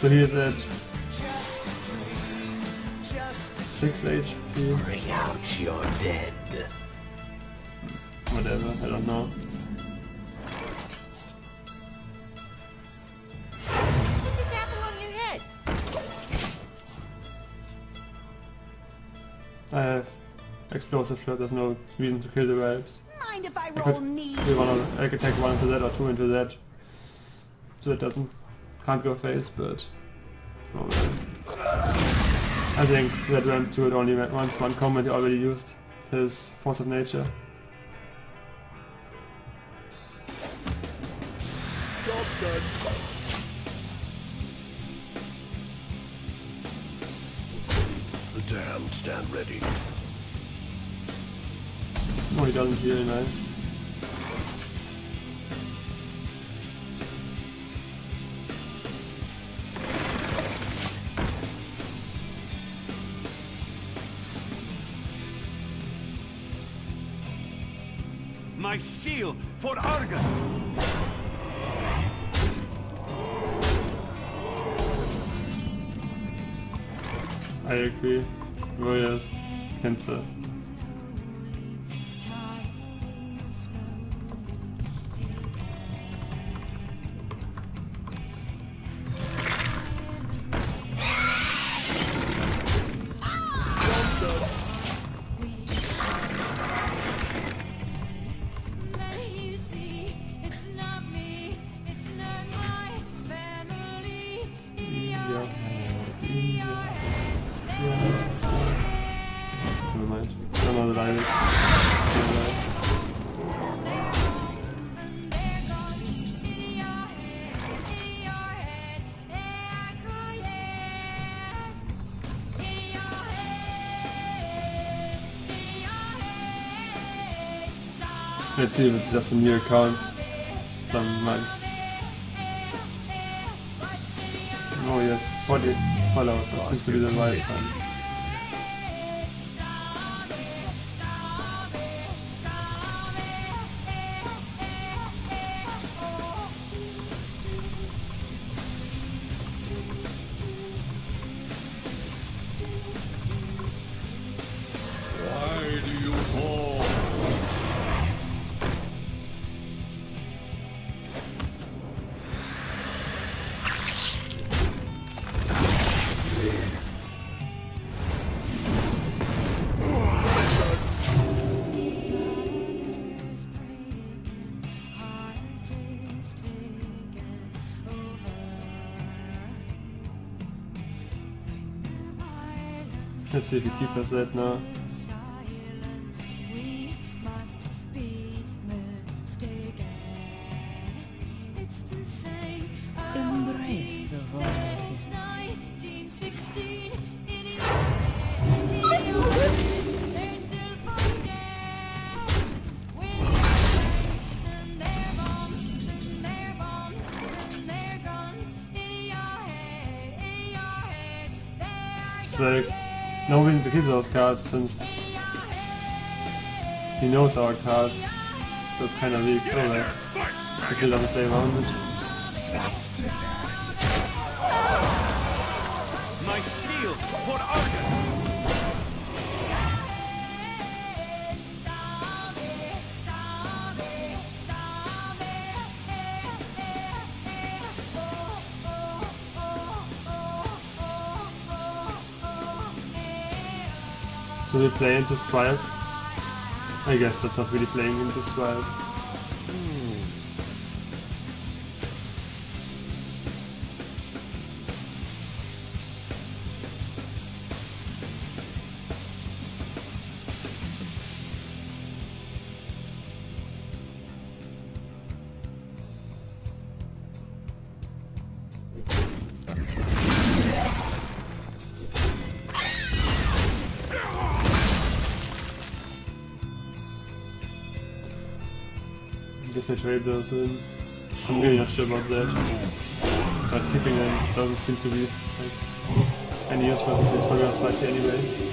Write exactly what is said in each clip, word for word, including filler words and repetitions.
so he is at six H P. Bring out your dead. Whatever, I don't know. Put this apple on your head. I have explosive shot, there's no reason to kill the Ralphs. Mind if I I roll could, knee? do one of, I could take one into that or two into that. So it doesn't, can't go face, but oh well. I think that went to it only once one combat he already used his Force of Nature. The damned stand ready. No, he doesn't heal, nice. My shield for Argus! I agree. Warriors, cancel. Never mind. Another Linux. Let's see if it's just a new account. Some month. Oh yes, forty followers. That seems to be the right one. Why do you fall? Let's see if he keeps us that now. Embrace the void. It's like no reason to keep those cards since he knows our cards, so it's kind of weak. Oh, like, he still doesn't play around with it. My shield for Argus! Do they play into Swipe? I guess that's not really playing into Swipe. I guess I trade those in. I'm really not sure about that. But keeping them doesn't seem to be like any use for since it's probably not slightly anyway.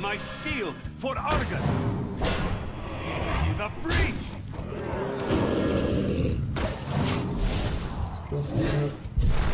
My shield for Argon! Into the breach! Plus here.